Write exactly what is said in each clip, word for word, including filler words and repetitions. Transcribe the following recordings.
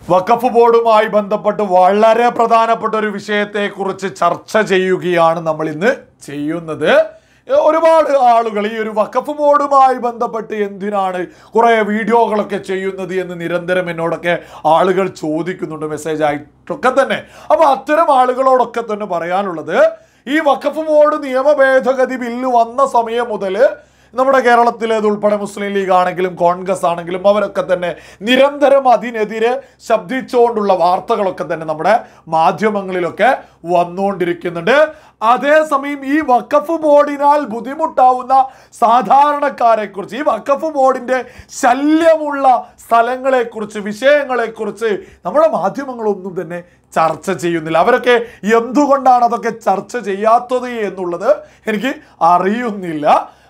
വഖഫ് ബോർഡുമായി ബന്ധപ്പെട്ട് വളരെ പ്രധാനപ്പെട്ട ഒരു വിഷയത്തെക്കുറിച്ച് ചർച്ച ചെയ്യുകയാണ് നമ്മൾ ഇന്ന് ചെയ്യുന്നത്. ഒരുപാട് ആളുകൾ ഈ ഒരു വഖഫ് ബോർഡുമായി ബന്ധപ്പെട്ട് എന്തിനാണ് കുറേ വീഡിയോകളൊക്കെ ചെയ്യുന്നത് എന്ന് നിരന്തരം എന്നോടൊക്കെ ആളുകൾ ചോദിക്കുന്നുണ്ട്, മെസ്സേജ് ആയിട്ടൊക്കെ തന്നെ. അപ്പോൾ അത്തരം ആളുകളോടൊക്കെ തന്നെ പറയാനുള്ളത്, ഈ വഖഫ് ബോർഡ് നിയമ ഭേദഗതി ബില്ല് വന്ന സമയം മുതൽ നമ്മുടെ കേരളത്തിലേത് ഉൾപ്പെടെ മുസ്ലിം ലീഗ് ആണെങ്കിലും കോൺഗ്രസ് ആണെങ്കിലും അവരൊക്കെ തന്നെ നിരന്തരം അതിനെതിരെ ശബ്ദിച്ചുകൊണ്ടുള്ള വാർത്തകളൊക്കെ തന്നെ നമ്മുടെ മാധ്യമങ്ങളിലൊക്കെ വന്നുകൊണ്ടിരിക്കുന്നുണ്ട്. അതേസമയം ഈ വഖഫ് ബോർഡിനാൽ ബുദ്ധിമുട്ടാവുന്ന സാധാരണക്കാരെ കുറിച്ച്, ഈ വഖഫ് ബോർഡിന്റെ ശല്യമുള്ള സ്ഥലങ്ങളെക്കുറിച്ച്, വിഷയങ്ങളെക്കുറിച്ച് നമ്മുടെ മാധ്യമങ്ങളൊന്നും തന്നെ ചർച്ച ചെയ്യുന്നില്ല. അവരൊക്കെ എന്തുകൊണ്ടാണ് അതൊക്കെ ചർച്ച ചെയ്യാത്തത് എന്നുള്ളത് എനിക്ക് അറിയുന്നില്ല.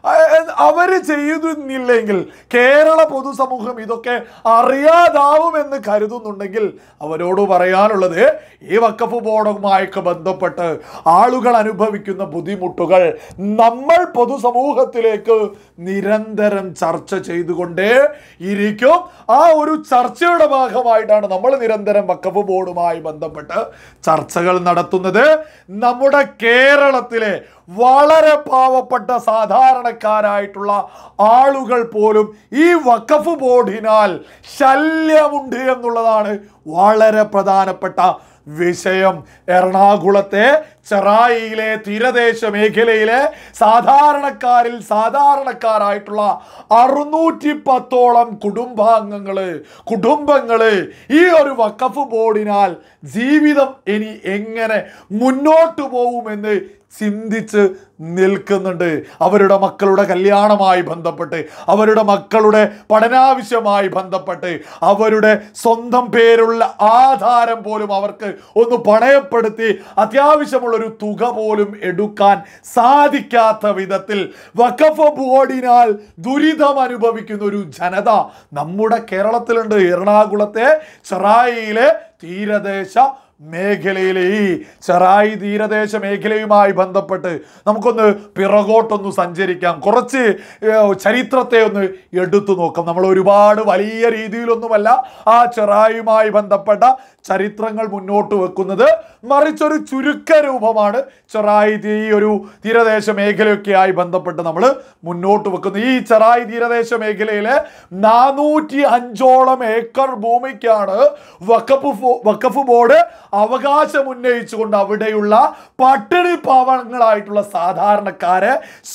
അവര് ചെയ്യുന്നില്ലെങ്കിൽ കേരള പൊതുസമൂഹം ഇതൊക്കെ അറിയാതാവുമെന്ന് കരുതുന്നുണ്ടെങ്കിൽ അവരോട് പറയാനുള്ളത്, ഈ വഖഫ് ബോർഡുമായി ബന്ധപ്പെട്ട് ആളുകൾ അനുഭവിക്കുന്ന ബുദ്ധിമുട്ടുകൾ നമ്മൾ പൊതുസമൂഹത്തിലേക്ക് നിരന്തരം ചർച്ച ചെയ്തുകൊണ്ടേ ഇരിക്കും. ആ ഒരു ചർച്ചയുടെ ഭാഗമായിട്ടാണ് നമ്മൾ നിരന്തരം വഖഫ് ബോർഡുമായി ബന്ധപ്പെട്ട് ചർച്ചകൾ നടത്തുന്നത്. നമ്മുടെ കേരളത്തിലെ വളരെ പാവപ്പെട്ട സാധാരണക്കാരായിട്ടുള്ള ആളുകൾ പോലും ഈ വഖഫ് ബോർഡിനാൽ ശല്യമുണ്ട് എന്നുള്ളതാണ് വളരെ പ്രധാനപ്പെട്ട വിഷയം. എറണാകുളത്തെ ചെറായിയിലെ തീരദേശ മേഖലയിലെ സാധാരണക്കാരിൽ സാധാരണക്കാരായിട്ടുള്ള അറുന്നൂറ്റി പത്തോളം കുടുംബാംഗങ്ങള് കുടുംബങ്ങള് ഈ ഒരു വഖഫ് ബോർഡിനാൽ ജീവിതം ഇനി എങ്ങനെ മുന്നോട്ട് പോകുമെന്ന് ചിന്തിച്ച് നിൽക്കുന്നുണ്ട്. അവരുടെ മക്കളുടെ കല്യാണമായി ബന്ധപ്പെട്ട്, അവരുടെ മക്കളുടെ പഠനാവശ്യമായി ബന്ധപ്പെട്ട്, അവരുടെ സ്വന്തം പേരുള്ള ആധാരം പോലും അവർക്ക് ഒന്ന് പണയപ്പെടുത്തി അത്യാവശ്യമുള്ളൊരു തുക പോലും എടുക്കാൻ സാധിക്കാത്ത വിധത്തിൽ വഖഫ് ബോർഡിനാൽ ദുരിതം അനുഭവിക്കുന്ന ഒരു ജനത നമ്മുടെ കേരളത്തിലുണ്ട്. എറണാകുളത്തെ ചെറായിയിലെ തീരദേശ മേഖലയിലെ ഈ ചെറായി തീരദേശ മേഖലയുമായി ബന്ധപ്പെട്ട് നമുക്കൊന്ന് പിറകോട്ടൊന്ന് സഞ്ചരിക്കാം, കുറച്ച് ചരിത്രത്തെ ഒന്ന് എടുത്തു നോക്കാം. നമ്മൾ ഒരുപാട് വലിയ രീതിയിലൊന്നുമല്ല ആ ചെറായിയുമായി ബന്ധപ്പെട്ട ചരിത്രങ്ങൾ മുന്നോട്ട് വെക്കുന്നത്, മറിച്ചൊരു ചുരുക്ക രൂപമാണ് ചെറായി ഈ ഒരു തീരദേശ മേഖലയൊക്കെയായി ബന്ധപ്പെട്ട് നമ്മൾ മുന്നോട്ട് വെക്കുന്നത്. ഈ ചെറായി തീരദേശ മേഖലയിലെ നാനൂറ്റി അഞ്ചോളം ഏക്കർ ഭൂമിക്കാണ് വഖഫ് വഖഫ് ബോർഡ് അവകാശം ഉന്നയിച്ചുകൊണ്ട് അവിടെയുള്ള പട്ടിണി പാവങ്ങളായിട്ടുള്ള സാധാരണക്കാരെ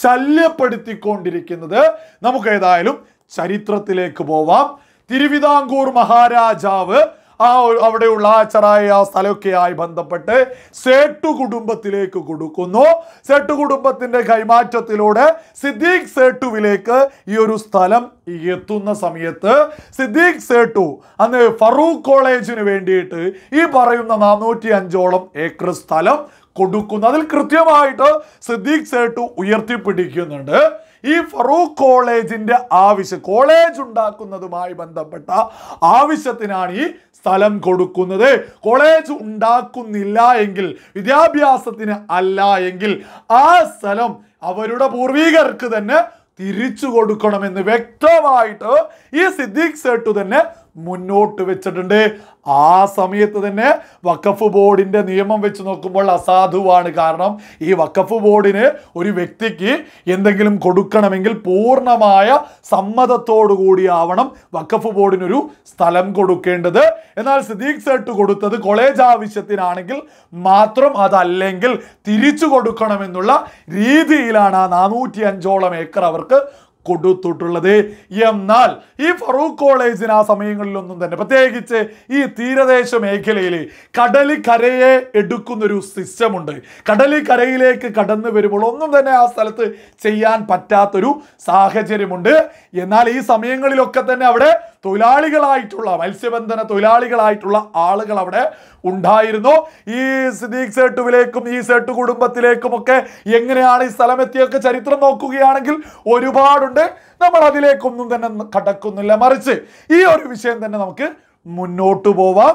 ശല്യപ്പെടുത്തിക്കൊണ്ടിരിക്കുന്നത്. നമുക്ക് ഏതായാലും ചരിത്രത്തിലേക്ക് പോവാം. തിരുവിതാംകൂർ മഹാരാജാവ് ആ അവിടെയുള്ള ആ ചെറായ ആ സ്ഥലമൊക്കെയായി ബന്ധപ്പെട്ട് സേട്ടു കുടുംബത്തിലേക്ക് കൊടുക്കുന്നു. സേട്ടു കുടുംബത്തിന്റെ കൈമാറ്റത്തിലൂടെ സിദ്ദീഖ് സേട്ടുവിലേക്ക് ഈ ഒരു സ്ഥലം എത്തുന്ന സമയത്ത് സിദ്ദീഖ് സേട്ടു അന്ന് ഫറൂഖ് കോളേജിന് വേണ്ടിയിട്ട് ഈ പറയുന്ന നാനൂറ്റി അഞ്ചോളം ഏക്കർ സ്ഥലം കൊടുക്കുന്നു. അതിൽ കൃത്യമായിട്ട് സിദ്ദീഖ് സേട്ടു ഉയർത്തിപ്പിടിക്കുന്നുണ്ട്, ഈ ഫറൂഖ് കോളേജിന്റെ ആവശ്യം, കോളേജ് ഉണ്ടാക്കുന്നതുമായി ബന്ധപ്പെട്ട ആവശ്യത്തിനാണ് ഈ സ്ഥലം കൊടുക്കുന്നത്. കോളേജ് ഉണ്ടാക്കുന്നില്ല എങ്കിൽ, വിദ്യാഭ്യാസത്തിന് അല്ല എങ്കിൽ ആ സ്ഥലം അവരുടെ പൂർവികർക്ക് തന്നെ തിരിച്ചു കൊടുക്കണമെന്ന് വ്യക്തമായിട്ട് ഈ സിദ്ദീഖ് സേട്ടു തന്നെ മുന്നോട്ട് വെച്ചിട്ടുണ്ട്. ആ സമയത്ത് തന്നെ വഖഫ് ബോർഡിന്റെ നിയമം വെച്ച് നോക്കുമ്പോൾ അസാധുവാണ്. കാരണം ഈ വഖഫ് ബോർഡിന് ഒരു വ്യക്തിക്ക് എന്തെങ്കിലും കൊടുക്കണമെങ്കിൽ പൂർണ്ണമായ സമ്മതത്തോടു കൂടിയാവണം വഖഫ് ബോർഡിനൊരു സ്ഥലം കൊടുക്കേണ്ടത്. എന്നാൽ സിദ്ദീഖ് സേട്ടു കൊടുത്തത് കോളേജ് ആവശ്യത്തിനാണെങ്കിൽ മാത്രം, അതല്ലെങ്കിൽ തിരിച്ചു കൊടുക്കണമെന്നുള്ള രീതിയിലാണ് ആ നാനൂറ്റി അഞ്ചോളം ഏക്കർ അവർക്ക് കൊടുത്തിട്ടുള്ളത്. എന്നാൽ ഈ ഫറൂഖ് കോളേജിന് ആ സമയങ്ങളിലൊന്നും തന്നെ, പ്രത്യേകിച്ച് ഈ തീരദേശ മേഖലയിൽ കടല് കരയെ എടുക്കുന്നൊരു സിസ്റ്റമുണ്ട്. കടല് കരയിലേക്ക് കടന്നു വരുമ്പോൾ ഒന്നും തന്നെ ആ സ്ഥലത്ത് ചെയ്യാൻ പറ്റാത്തൊരു സാഹചര്യമുണ്ട്. എന്നാൽ ഈ സമയങ്ങളിലൊക്കെ തന്നെ അവിടെ തൊഴിലാളികളായിട്ടുള്ള മത്സ്യബന്ധന തൊഴിലാളികളായിട്ടുള്ള ആളുകൾ അവിടെ ഉണ്ടായിരുന്നു. ഈ സിദ്ദീഖ് സേട്ടുവിലേക്കും ഈ സേട്ടു കുടുംബത്തിലേക്കും ഒക്കെ എങ്ങനെയാണ് ഈ സ്ഥലം എത്തിയൊക്കെ ചരിത്രം നോക്കുകയാണെങ്കിൽ ഒരുപാടുണ്ട്. നമ്മൾ അതിലേക്കൊന്നും തന്നെ കടക്കുന്നില്ല, മറിച്ച് ഈ ഒരു വിഷയം തന്നെ നമുക്ക് മുന്നോട്ട് പോവാം.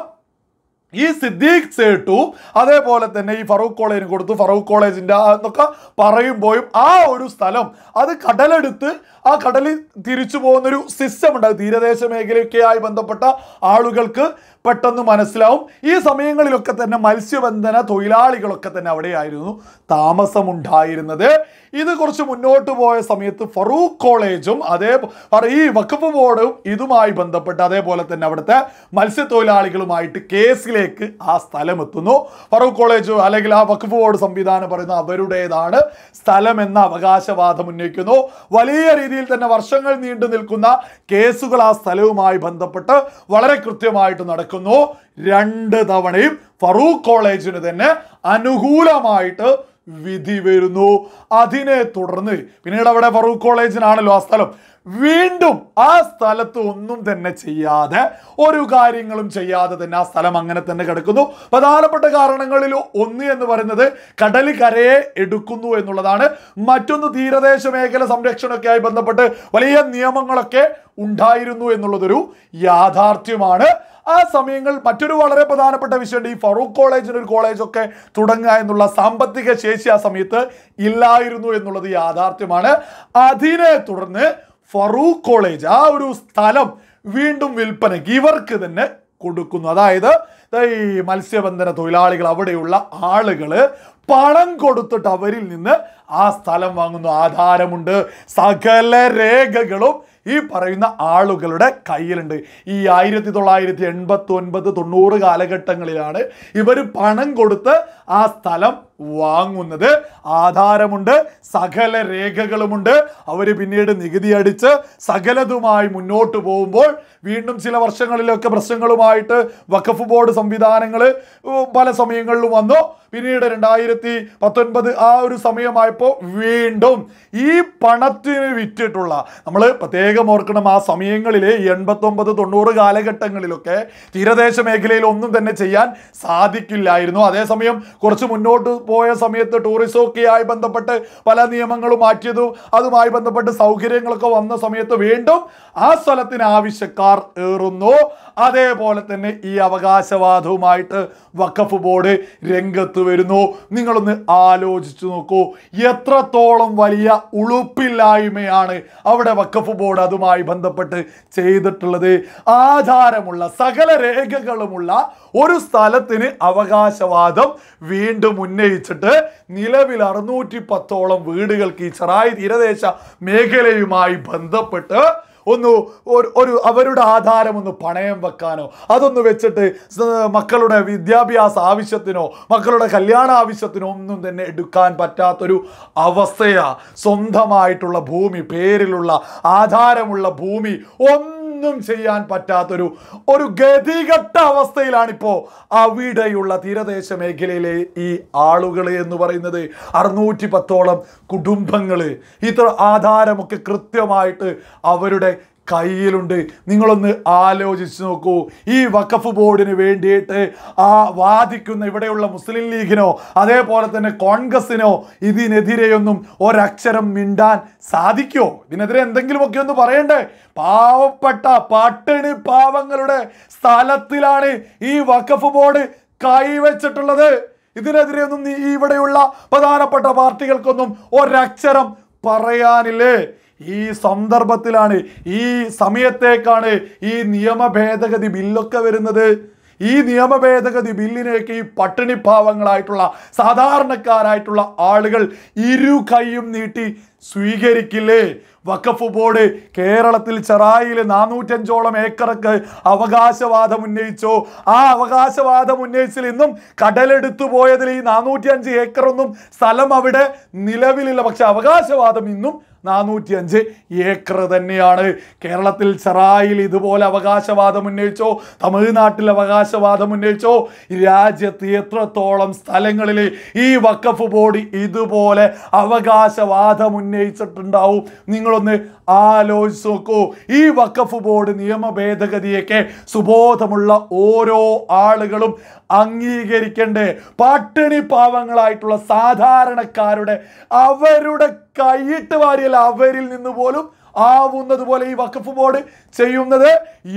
ഈ സിദ്ദീഖ് സേട്ടു അതേപോലെ തന്നെ ഈ ഫറൂഖ് കോളേജിന് കൊടുത്തു. ഫറൂഖ് കോളേജിന്റെ എന്നൊക്കെ പറയുമ്പോഴും ആ ഒരു സ്ഥലം അത് കടലെടുത്ത് ആ കടലിൽ തിരിച്ചു പോകുന്നൊരു സിസ്റ്റം ഉണ്ട്. തീരദേശ മേഖലയൊക്കെയായി ബന്ധപ്പെട്ട ആളുകൾക്ക് പെട്ടെന്ന് മനസ്സിലാവും. ഈ സമയങ്ങളിലൊക്കെ തന്നെ മത്സ്യബന്ധന തൊഴിലാളികളൊക്കെ തന്നെ അവിടെയായിരുന്നു താമസമുണ്ടായിരുന്നത്. ഇത് കുറച്ച് മുന്നോട്ട് പോയ സമയത്ത് ഫറൂഖ് കോളേജും അതേ ഈ വഖഫ് ബോർഡും ഇതുമായി ബന്ധപ്പെട്ട് അതേപോലെ തന്നെ അവിടുത്തെ മത്സ്യത്തൊഴിലാളികളുമായിട്ട് കേസിലേക്ക് ആ സ്ഥലം എത്തുന്നു. ഫറൂഖ് കോളേജ് അല്ലെങ്കിൽ ആ വഖഫ് ബോർഡ് സംവിധാനം പറയുന്ന അവരുടേതാണ് സ്ഥലം എന്ന അവകാശവാദം ഉന്നയിക്കുന്നു. വലിയ രീതിയിൽ തന്നെ വർഷങ്ങൾ നീണ്ടു നിൽക്കുന്ന കേസുകൾ ആ സ്ഥലവുമായി ബന്ധപ്പെട്ട് വളരെ കൃത്യമായിട്ട് നടക്കുന്നു. രണ്ട് തവണയും ഫറൂഖ് കോളേജിന് തന്നെ അനുകൂലമായിട്ട് വിധി വരുന്നു. അതിനെ തുടർന്ന് പിന്നീട് അവിടെ ഫറൂഖ് കോളേജിനാണല്ലോ ആ സ്ഥലം, വീണ്ടും ആ സ്ഥലത്ത് ഒന്നും തന്നെ ചെയ്യാതെ ഒരു കാര്യങ്ങളും ചെയ്യാതെ തന്നെ ആ സ്ഥലം അങ്ങനെ തന്നെ കിടക്കുന്നു. പ്രധാനപ്പെട്ട കാരണങ്ങളിൽ ഒന്ന് എന്ന് പറയുന്നത് കടൽ കരയെ എടുക്കുന്നു എന്നുള്ളതാണ്. മറ്റൊന്ന് തീരദേശ മേഖല സംരക്ഷണമൊക്കെ ആയി ബന്ധപ്പെട്ട് വലിയ നിയമങ്ങളൊക്കെ ഉണ്ടായിരുന്നു എന്നുള്ളതൊരു യാഥാർത്ഥ്യമാണ്. ആ സമയങ്ങൾ മറ്റൊരു വളരെ പ്രധാനപ്പെട്ട വിഷയമുണ്ട്. ഈ ഫറൂഖ് കോളേജിന് ഒരു കോളേജൊക്കെ തുടങ്ങുക എന്നുള്ള സാമ്പത്തിക ശേഷി ആ സമയത്ത് ഇല്ലായിരുന്നു എന്നുള്ളത് യാഥാർത്ഥ്യമാണ്. അതിനെ തുടർന്ന് ഫറൂഖ് കോളേജ് ആ ഒരു സ്ഥലം വീണ്ടും വിൽപ്പനയ്ക്ക് ഇവർക്ക് തന്നെ കൊടുക്കുന്നു. അതായത് ഈ മത്സ്യബന്ധന തൊഴിലാളികൾ അവിടെയുള്ള ആളുകള് പണം കൊടുത്തിട്ട് അവരിൽ നിന്ന് ആ സ്ഥലം വാങ്ങുന്നു. ആധാരമുണ്ട്, സകല രേഖകളും ഈ പറയുന്ന ആളുകളുടെ കയ്യിലുണ്ട്. ഈ ആയിരത്തി തൊള്ളായിരത്തി എൺപത്തി ഒൻപത് തൊണ്ണൂറ് കാലഘട്ടങ്ങളിലാണ് ഇവർ പണം കൊടുത്ത് ആ സ്ഥലം വാങ്ങുന്നത്. ആധാരമുണ്ട്, സകല രേഖകളുമുണ്ട്. അവർ പിന്നീട് നികുതി അടിച്ച് സകലതുമായി മുന്നോട്ട് പോകുമ്പോൾ വീണ്ടും ചില വർഷങ്ങളിലൊക്കെ പ്രശ്നങ്ങളുമായിട്ട് വഖഫ് ബോർഡ് സംവിധാനങ്ങൾ പല സമയങ്ങളിലും വന്നു. പിന്നീട് രണ്ടായിരത്തി പത്തൊൻപത് ആ ഒരു സമയമായപ്പോൾ വീണ്ടും ഈ പണത്തിന് വിറ്റിട്ടുള്ള, നമ്മൾ പ്രത്യേകം ഓർക്കണം, ആ സമയങ്ങളിൽ എൺപത്തി ഒമ്പത് തൊണ്ണൂറ് കാലഘട്ടങ്ങളിലൊക്കെ തീരദേശ മേഖലയിൽ ഒന്നും തന്നെ ചെയ്യാൻ സാധിക്കില്ലായിരുന്നു. അതേസമയം കുറച്ച് മുന്നോട്ട് പോയ സമയത്ത് ടൂറിസമൊക്കെ ആയി ബന്ധപ്പെട്ട് പല നിയമങ്ങളും മാറ്റിയതും അതുമായി ബന്ധപ്പെട്ട് സൗകര്യങ്ങളൊക്കെ വന്ന സമയത്ത് വീണ്ടും ആ സ്ഥലത്തിന് ആവശ്യക്കാർ ഏറുന്നു. അതേപോലെ തന്നെ ഈ അവകാശവാദവുമായിട്ട് വഖഫ് ബോർഡ് രംഗത്ത് വരുന്നു. നിങ്ങളൊന്ന് ആലോചിച്ചു നോക്കൂ, എത്രത്തോളം വലിയ ഉളുപ്പില്ലായ്മയാണ് അവിടെ വഖഫ് ബോർഡ് അതുമായി ബന്ധപ്പെട്ട് ചെയ്തിട്ടുള്ളത്. ആധാരമുള്ള സകല രേഖകളുമുള്ള ഒരു സ്ഥലത്തിന് അവകാശവാദം വീണ്ടും ഉന്നയിച്ചിട്ട് നിലവിൽ അറുന്നൂറ്റി പത്തോളം വീടുകൾക്ക് ഈ ചെറായി തീരദേശ മേഖലയുമായി ബന്ധപ്പെട്ട് ഒന്ന് ഒരു അവരുടെ ആധാരം ഒന്ന് പണയം വെക്കാനോ അതൊന്ന് വെച്ചിട്ട് മക്കളുടെ വിദ്യാഭ്യാസ ആവശ്യത്തിനോ മക്കളുടെ കല്യാണ ആവശ്യത്തിനോ ഒന്നും തന്നെ എടുക്കാൻ പറ്റാത്തൊരു അവസ്ഥയാ. സ്വന്തമായിട്ടുള്ള ഭൂമി, പേരിലുള്ള ആധാരമുള്ള ഭൂമി ഒന്നും ചെയ്യാൻ പറ്റാത്തൊരു ഒരു ഗതികെട്ട അവസ്ഥയിലാണിപ്പോൾ അവിടെയുള്ള തീരദേശ മേഖലയിലെ ഈ ആളുകൾ എന്ന് പറയുന്നത്. അറുന്നൂറ്റി പത്തോളം കുടുംബങ്ങൾ ഇത്ര ആധാരമൊക്കെ കൃത്യമായിട്ട് അവരുടെ കയ്യിലുണ്ട്. നിങ്ങളൊന്ന് ആലോചിച്ച് നോക്കൂ. ഈ വഖഫ് ബോർഡിന് വേണ്ടിയിട്ട് ആ വാദിക്കുന്ന ഇവിടെയുള്ള മുസ്ലിം ലീഗിനോ അതേപോലെ തന്നെ കോൺഗ്രസിനോ ഇതിനെതിരെയൊന്നും ഒരക്ഷരം മിണ്ടാൻ സാധിക്കുമോ? ഇതിനെതിരെ എന്തെങ്കിലുമൊക്കെ ഒന്ന് പറയണ്ടേ? പാവപ്പെട്ട പട്ടിണി പാവങ്ങളുടെ സ്ഥലത്തിലാണ് ഈ വഖഫ് ബോർഡ് കൈവച്ചിട്ടുള്ളത്. ഇതിനെതിരെയൊന്നും ഈ ഇവിടെയുള്ള പ്രധാനപ്പെട്ട പാർട്ടികൾക്കൊന്നും ഒരക്ഷരം പറയാനില്ലേ? ഈ സന്ദർഭത്തിലാണ്, ഈ സമയത്തേക്കാണ് ഈ നിയമ ഭേദഗതി ബില്ലൊക്കെ വരുന്നത്. ഈ നിയമ ഭേദഗതി ബില്ലിനേക്ക് ഈ പട്ടിണി പാവങ്ങളായിട്ടുള്ള സാധാരണക്കാരായിട്ടുള്ള ആളുകൾ ഇരു കൈയും നീട്ടി സ്വീകരിക്കില്ലേ? വഖഫ് ബോർഡ് കേരളത്തിൽ ചെറായിൽ നാനൂറ്റഞ്ചോളം ഏക്കർക്ക് അവകാശവാദം ഉന്നയിച്ചോ? ആ അവകാശവാദം ഉന്നയിച്ചിൽ ഇന്നും കടലെടുത്തു പോയതിൽ ഈ നാനൂറ്റി അഞ്ച് ഏക്കറൊന്നും സ്ഥലം അവിടെ നിലവിലില്ല. പക്ഷെ അവകാശവാദം ഇന്നും നാനൂറ്റി അഞ്ച് ഏക്കർ തന്നെയാണ്. കേരളത്തിൽ ചെറായിൽ ഇതുപോലെ അവകാശവാദം ഉന്നയിച്ചോ? തമിഴ്നാട്ടിൽ അവകാശവാദം ഉന്നയിച്ചോ? രാജ്യത്ത് എത്രത്തോളം സ്ഥലങ്ങളിൽ ഈ വഖഫ് ബോർഡ് ഇതുപോലെ അവകാശവാദം ഉന്നയിച്ചിട്ടുണ്ടാവും? നിങ്ങളൊന്ന് ആലോചിച്ച് നോക്കൂ. ഈ വഖഫ് ബോർഡ് നിയമ ഭേദഗതിയൊക്കെ സുബോധമുള്ള ഓരോ ആളുകളും അംഗീകരിക്കണ്ടേ? പട്ടിണി പാവങ്ങളായിട്ടുള്ള സാധാരണക്കാരുടെ അവരുടെ കൈയിട്ട് വാരിയല്ല അവരിൽ നിന്ന് പോലും ആവുന്നത് പോലെ ഈ വഖഫ് ബോർഡ് ചെയ്യുന്നത്. എട്ട്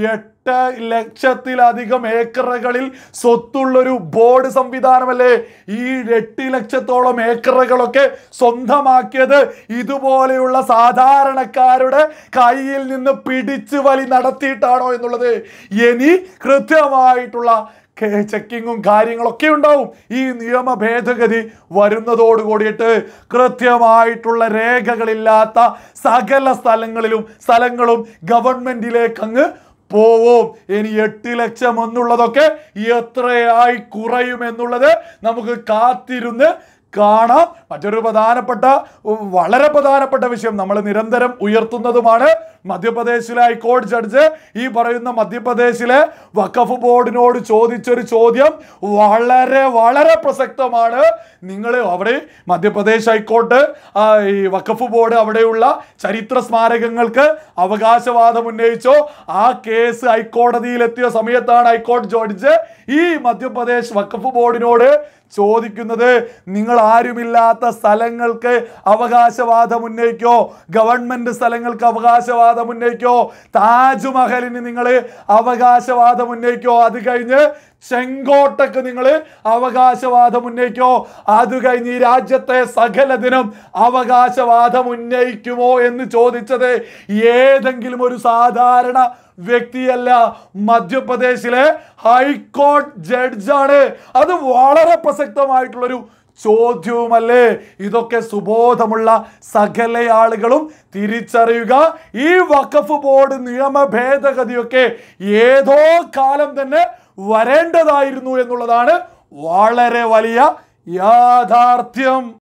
എട്ട് ലക്ഷത്തിലധികം ഏക്കറുകളിൽ സ്വത്തുള്ളൊരു ബോർഡ് സംവിധാനമല്ലേ ഈ എട്ട് ലക്ഷത്തോളം ഏക്കറുകളൊക്കെ സ്വന്തമാക്കിയത് ഇതുപോലെയുള്ള സാധാരണക്കാരുടെ കയ്യിൽ നിന്ന് പിടിച്ചു വലി നടത്തിയിട്ടാണോ എന്നുള്ളത് ഇനി കൃത്യമായിട്ടുള്ള ചെക്കിങ്ങും കാര്യങ്ങളൊക്കെ ഉണ്ടാവും. ഈ നിയമ ഭേദഗതി വരുന്നതോട് കൂടിയിട്ട് കൃത്യമായിട്ടുള്ള രേഖകളില്ലാത്ത സകല സ്ഥലങ്ങളിലും സ്ഥലങ്ങളും ഗവൺമെന്റിലേക്ക് അങ്ങ് പോവും. ഇനി എട്ട് ലക്ഷം എന്നുള്ളതൊക്കെ എത്രയായി കുറയുമെന്നുള്ളത് നമുക്ക് കാത്തിരുന്ന് കാണാം. മറ്റൊരു പ്രധാനപ്പെട്ട വളരെ പ്രധാനപ്പെട്ട വിഷയം നമ്മൾ നിരന്തരം ഉയർത്തുന്നതുമാണ്. മധ്യപ്രദേശിലെ ഹൈക്കോടതി ജഡ്ജ് ഈ പറയുന്ന മധ്യപ്രദേശിലെ വഖഫ് ബോർഡിനോട് ചോദിച്ചൊരു ചോദ്യം വളരെ വളരെ പ്രസക്തമാണ്. നിങ്ങൾ അവിടെ മധ്യപ്രദേശ് ഹൈക്കോടതി ഈ വഖഫ് ബോർഡ് അവിടെയുള്ള ചരിത്ര സ്മാരകങ്ങൾക്ക് അവകാശവാദം ഉന്നയിച്ചോ. ആ കേസ് ഹൈക്കോടതിയിലെത്തിയ സമയത്താണ് ഹൈക്കോടതി ജഡ്ജ് ഈ മധ്യപ്രദേശ് വഖഫ് ബോർഡിനോട് ചോദിക്കുന്നത്, നിങ്ങൾ ആരുമില്ലാത്ത സ്ഥലങ്ങൾക്ക് അവകാശവാദം ഉന്നയിക്കോ, ഗവൺമെന്റ് സ്ഥലങ്ങൾക്ക് അവകാശവാദം ഉന്നയിക്കോ, താജ്മഹലിന് നിങ്ങൾ അവകാശവാദം ഉന്നയിക്കോ, അത് കഴിഞ്ഞ് ചെങ്കോട്ടക്ക് നിങ്ങൾ അവകാശവാദം ഉന്നയിക്കോ, അത് കഴിഞ്ഞ് ഈ രാജ്യത്തെ സകലതിനും അവകാശവാദം ഉന്നയിക്കുമോ എന്ന് ചോദിച്ചത് ഏതെങ്കിലും ഒരു സാധാരണ വ്യക്തിയല്ല, മധ്യപ്രദേശിലെ ഹൈക്കോടതി ജഡ്ജാണ്. അത് വളരെ പ്രസക്തമായിട്ടുള്ളൊരു ചോദ്യവുമല്ലേ? ഇതൊക്കെ സുബോധമുള്ള സകല ആളുകളും തിരിച്ചറിയുക. ഈ വഖഫ് ബോർഡ് നിയമ ഭേദഗതിയൊക്കെ ഏതോ കാലം തന്നെ വരേണ്ടതായിരുന്നു എന്നുള്ളതാണ് വളരെ വലിയ യാഥാർത്ഥ്യം.